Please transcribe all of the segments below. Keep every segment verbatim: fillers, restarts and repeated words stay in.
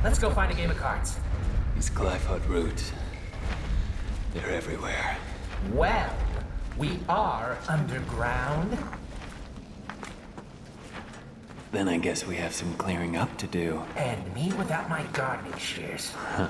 Let's go find a game of cards. These Glyphot roots, they're everywhere. Well, we are underground. Then I guess we have some clearing up to do. And me without my gardening shears. Huh.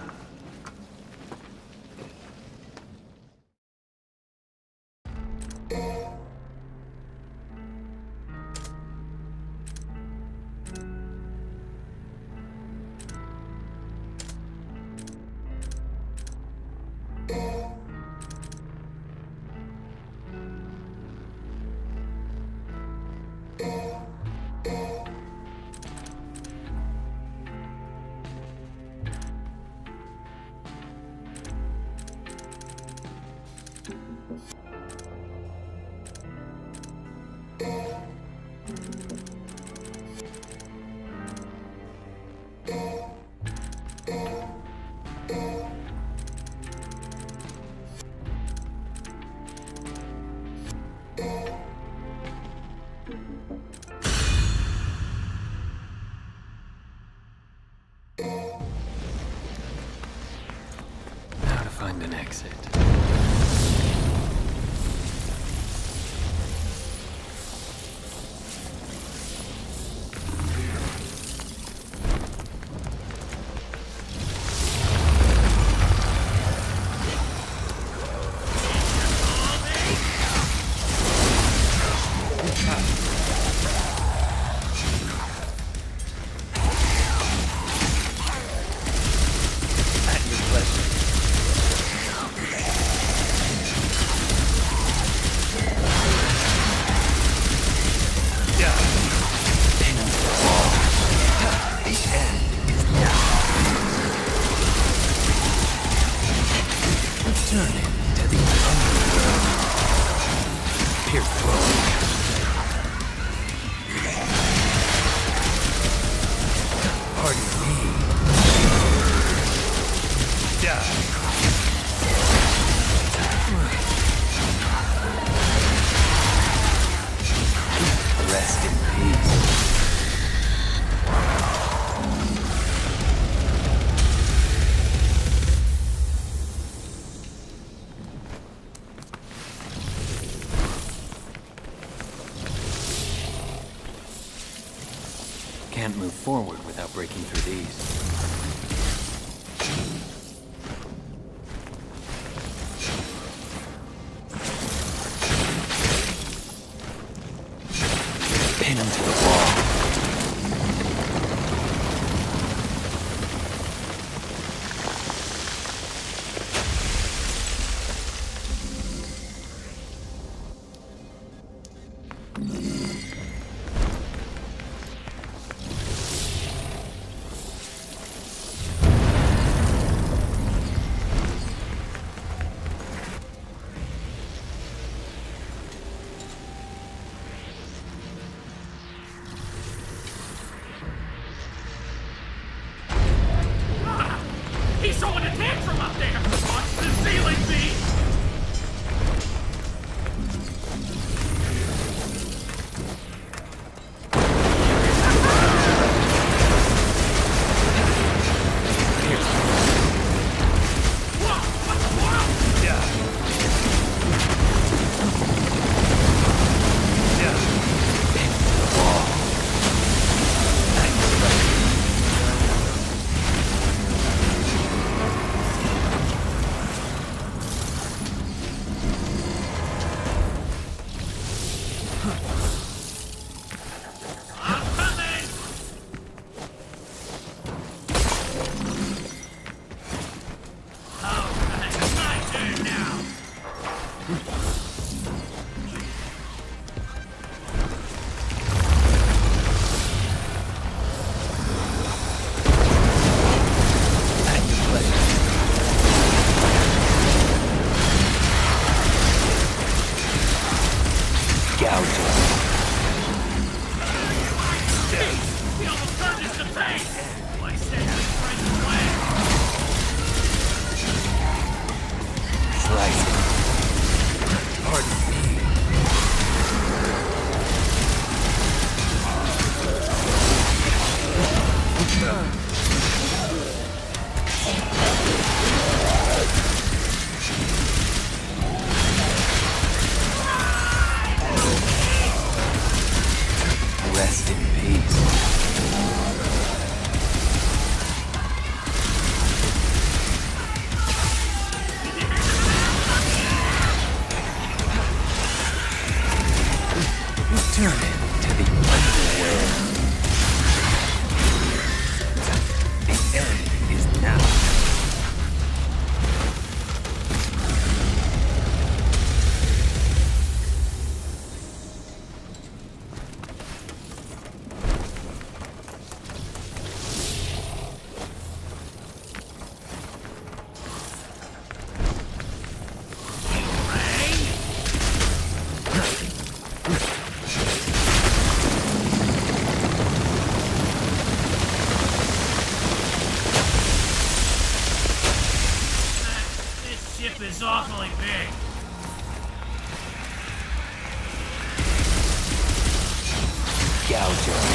How to find an exit. Can't move forward without breaking through these. Pin him to the wall. He's throwing a tantrum up there! Watch the ceiling, B! Rest in peace. Turn into the underworld. The end is now. Is awfully big. Gouge her.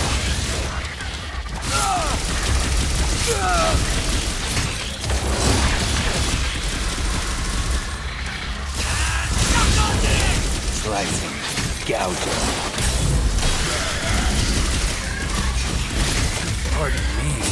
Slicing. Gouge her. Pardon me.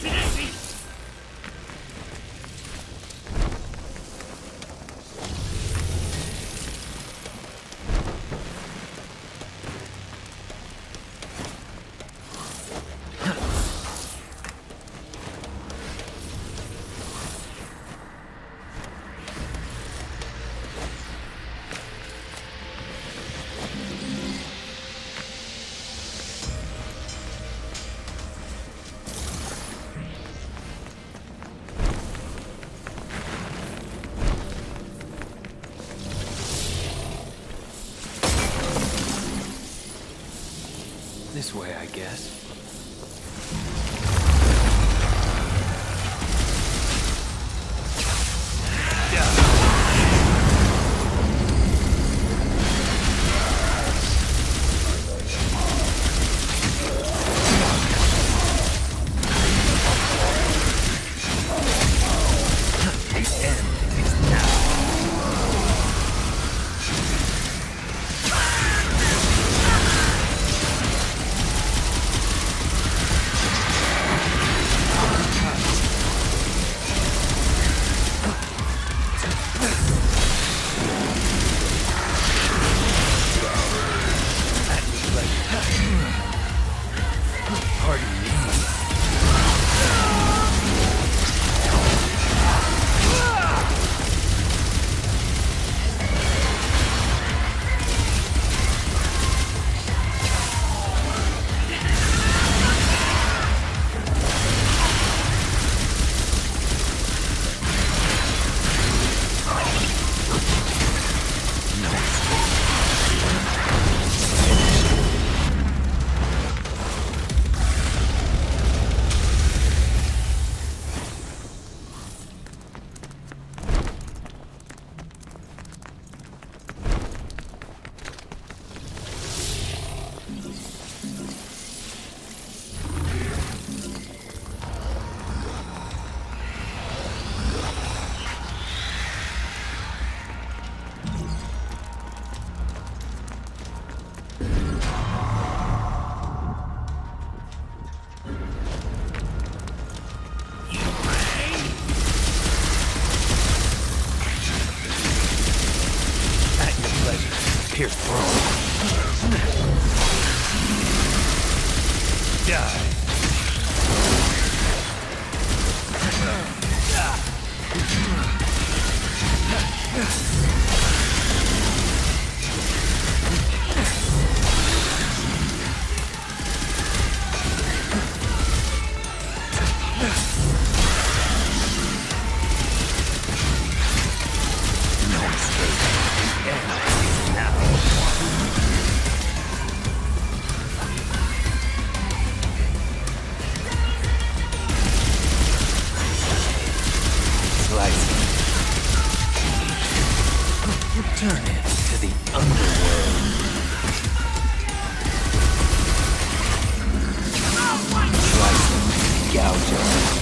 Easy, easy! This way, I guess. Pierce through. Die. Return it to the underworld. Slice it, gouge it.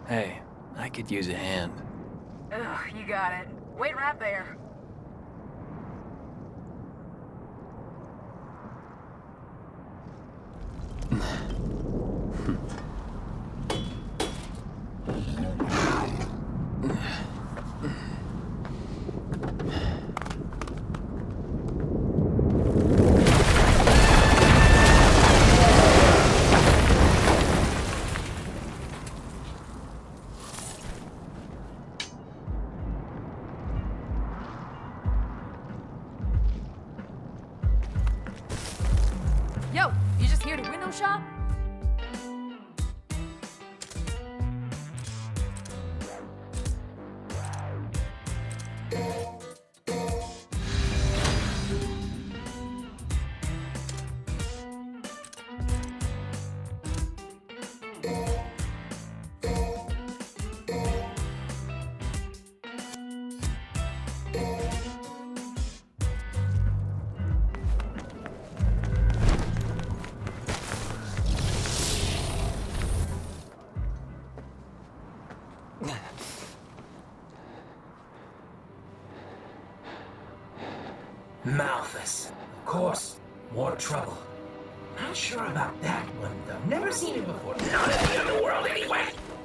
Hey, I could use a hand. Ugh, you got it. Wait right there. Yo, you just here to window shop? Malthus. Of course. More trouble. Not sure about that one, though. Never seen it before. Not in the underworld, anyway.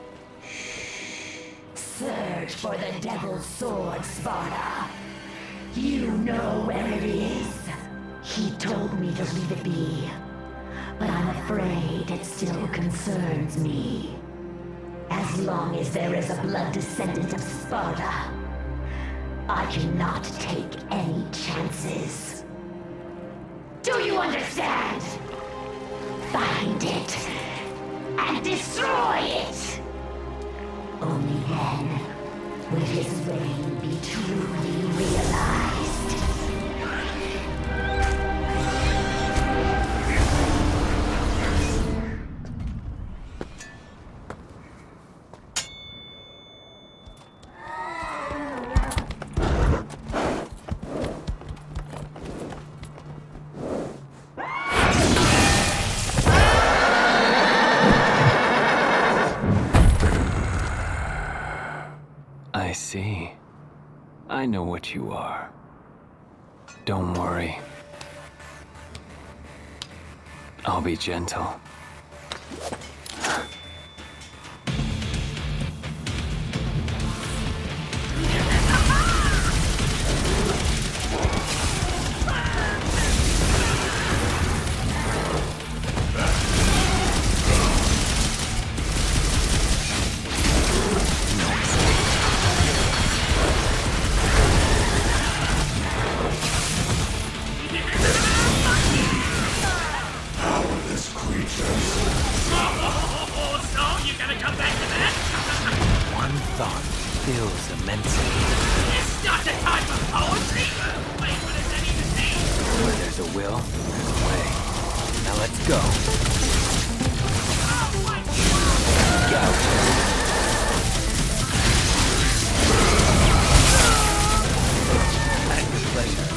Search for the Devil's Sword, Sparta. You know where it is. He told me to leave it be. But I'm afraid it still concerns me. As long as there is a blood descendant of Sparta, I cannot take any chances. Do you understand? Find it and destroy it. Only then will his reign be truly realized. I see. I know what you are. Don't worry. I'll be gentle. Feels immensely. It's not the time for poetry! Wait, what does that even mean? Where there's a will, there's a way. Now let's go. Go. At your pleasure.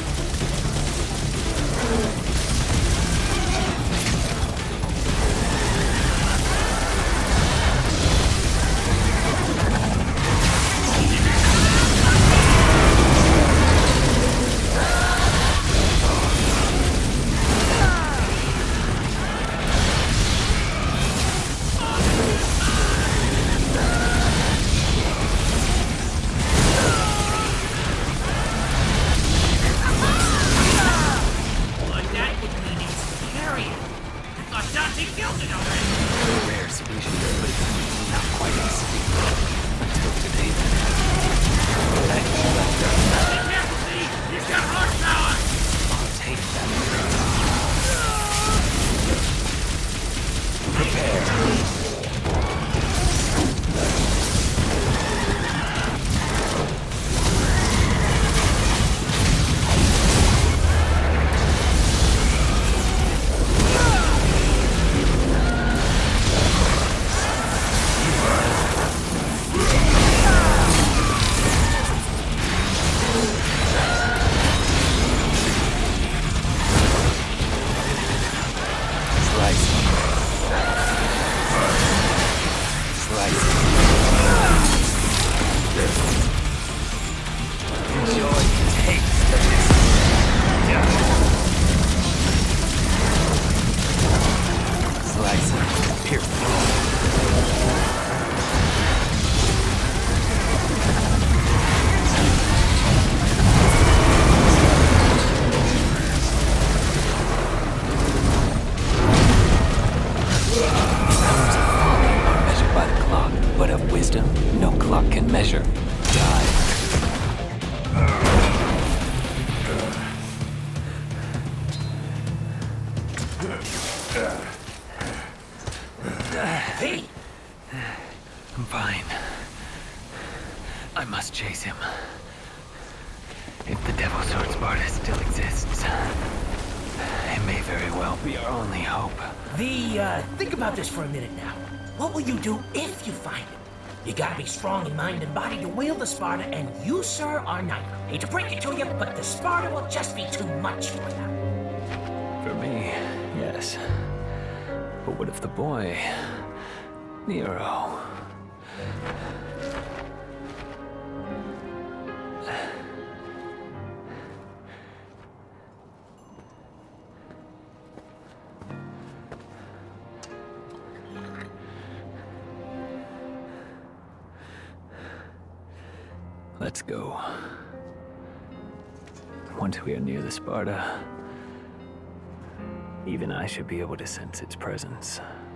Sword Sparta still exists. It may very well be our only hope. The, uh, think about this for a minute now. What will you do if you find it? You gotta be strong in mind and body to wield the Sparta, and you, sir, are not. Hate to break it to you, but the Sparta will just be too much for you. For me, yes. But what if the boy, Nero? Let's go. Once we are near the Sparta, even I should be able to sense its presence.